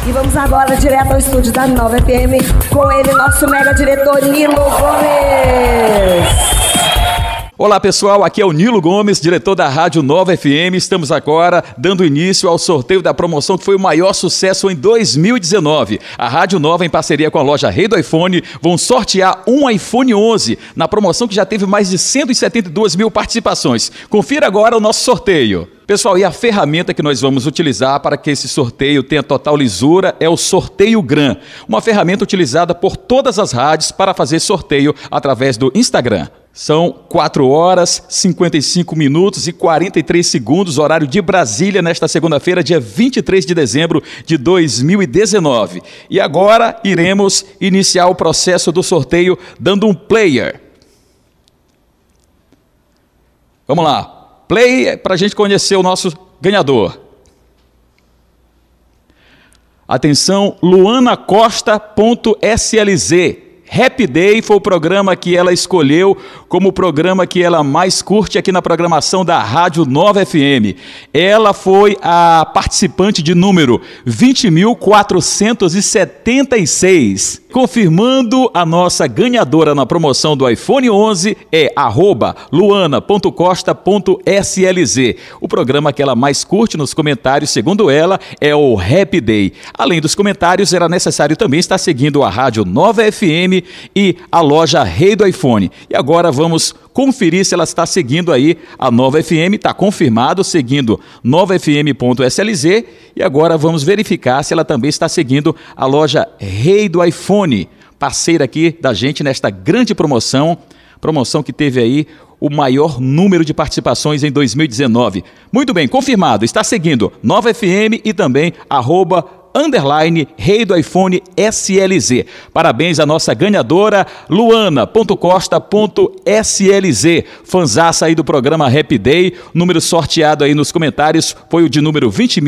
E vamos agora direto ao estúdio da Nova FM com ele, nosso mega diretor Nilo Gomes. Olá pessoal, aqui é o Nilo Gomes, diretor da Rádio Nova FM. Estamos agora dando início ao sorteio da promoção que foi o maior sucesso em 2019. A Rádio Nova, em parceria com a loja Rei do iPhone, vão sortear um iPhone 11 na promoção que já teve mais de 172 mil participações. Confira agora o nosso sorteio. Pessoal, e a ferramenta que nós vamos utilizar para que esse sorteio tenha total lisura é o Sorteio Gran, uma ferramenta utilizada por todas as rádios para fazer sorteio através do Instagram. São 4 horas, 55 minutos e 43 segundos, horário de Brasília, nesta segunda-feira, dia 23 de dezembro de 2019. E agora iremos iniciar o processo do sorteio dando um player. Vamos lá. Play para a gente conhecer o nosso ganhador. Atenção, Luana Costa.slz. Happy Day foi o programa que ela escolheu como o programa que ela mais curte aqui na programação da Rádio Nova FM. Ela foi a participante de número 20.476. Confirmando a nossa ganhadora na promoção do iPhone 11 é @luana.costa.slz. O programa que ela mais curte nos comentários, segundo ela, é o Happy Day. Além dos comentários, era necessário também estar seguindo a Rádio Nova FM e a loja Rei do iPhone. E agora vamos conferir se ela está seguindo aí a Nova FM, está confirmado, seguindo novafm.slz. E agora vamos verificar se ela também está seguindo a loja Rei do iPhone, parceira aqui da gente nesta grande promoção que teve aí o maior número de participações em 2019. Muito bem, confirmado, está seguindo Nova FM e também @Rei do iPhone SLZ. Parabéns à nossa ganhadora, Luana.costa.slz. Fanzaça aí do programa Happy Day. Número sorteado aí nos comentários foi o de número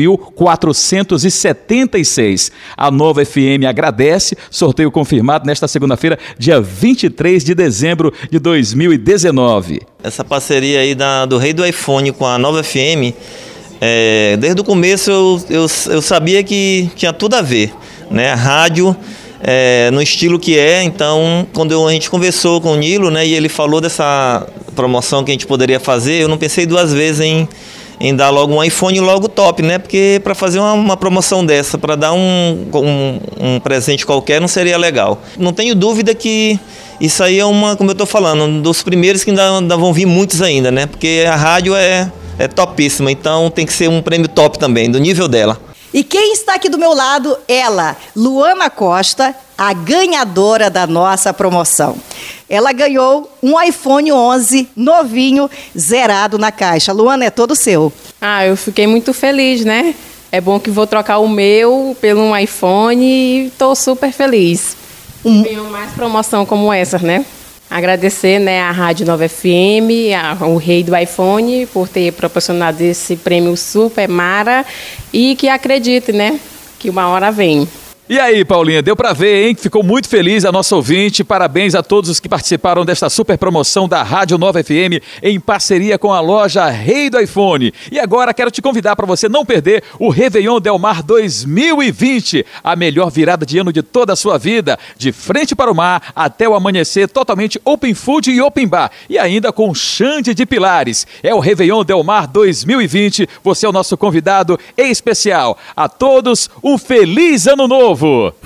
20.476. A Nova FM agradece. Sorteio confirmado nesta segunda-feira, dia 23 de dezembro de 2019. Essa parceria aí do Rei do iPhone com a Nova FM, desde o começo eu sabia que tinha tudo a ver, né? A rádio, no estilo que então quando a gente conversou com o Nilo, né, e ele falou dessa promoção que a gente poderia fazer, eu não pensei duas vezes em dar logo um iPhone logo top, né? Porque para fazer uma promoção dessa, para dar um presente qualquer, não seria legal. Não tenho dúvida que isso aí é como eu estou falando, um dos primeiros que ainda vão vir muitos ainda, né? Porque a rádio é topíssima, então tem que ser um prêmio top também, do nível dela. E quem está aqui do meu lado? Ela, Luana Costa, a ganhadora da nossa promoção. Ela ganhou um iPhone 11 novinho, zerado na caixa. Luana, é todo seu. Eu fiquei muito feliz, né? É bom que vou trocar o meu pelo um iPhone e estou super feliz. Tenho mais promoção como essa, né? Agradecer, né, à Rádio Nova FM, ao Rei do iPhone, por ter proporcionado esse prêmio super mara e que acredite, né, que uma hora vem. E aí, Paulinha, deu pra ver, hein? Ficou muito feliz a nossa ouvinte. Parabéns a todos os que participaram desta super promoção da Rádio Nova FM em parceria com a loja Rei do iPhone. E agora quero te convidar para você não perder o Réveillon Del Mar 2020, a melhor virada de ano de toda a sua vida, de frente para o mar até o amanhecer, totalmente open food e open bar, e ainda com Xande de Pilares. É o Réveillon Del Mar 2020, você é o nosso convidado especial. A todos, um feliz ano novo!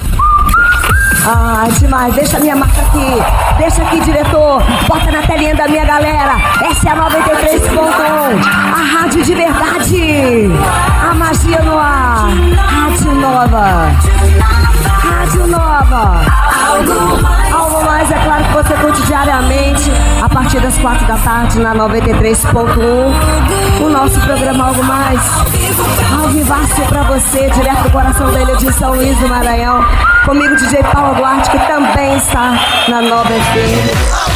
Demais, deixa a minha marca aqui. Deixa aqui, diretor. Bota na telinha da minha galera. Essa é a 93.1. A rádio de verdade. A magia no ar. Rádio Nova. Rádio Nova. Algo mais, é claro que você curte diariamente, a partir das 4 da tarde, na 93.1. O nosso programa Algo Mais. Ao vivaço pra você, direto do coração da ilha de São Luís do Maranhão. Comigo, DJ Paulo Duarte, que também está na Nova FM.